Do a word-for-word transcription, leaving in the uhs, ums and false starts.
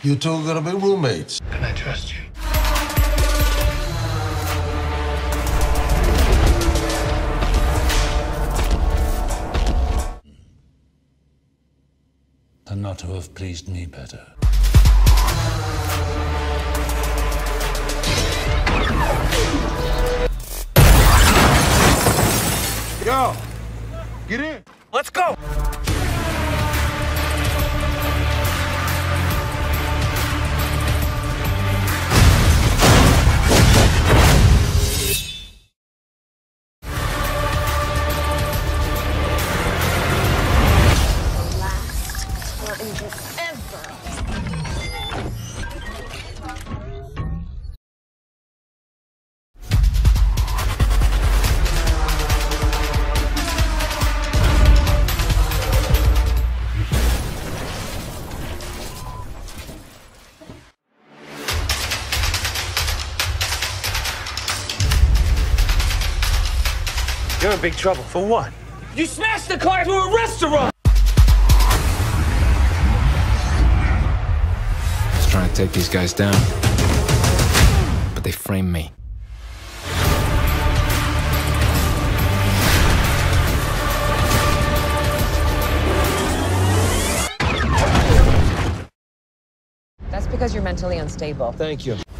You two are gonna be roommates. Can I trust you? Than not to have pleased me better. Yo, get in. Let's go. You're in big trouble. For what? You smashed the car into a restaurant! I was trying to take these guys down, but they framed me. That's because you're mentally unstable. Thank you.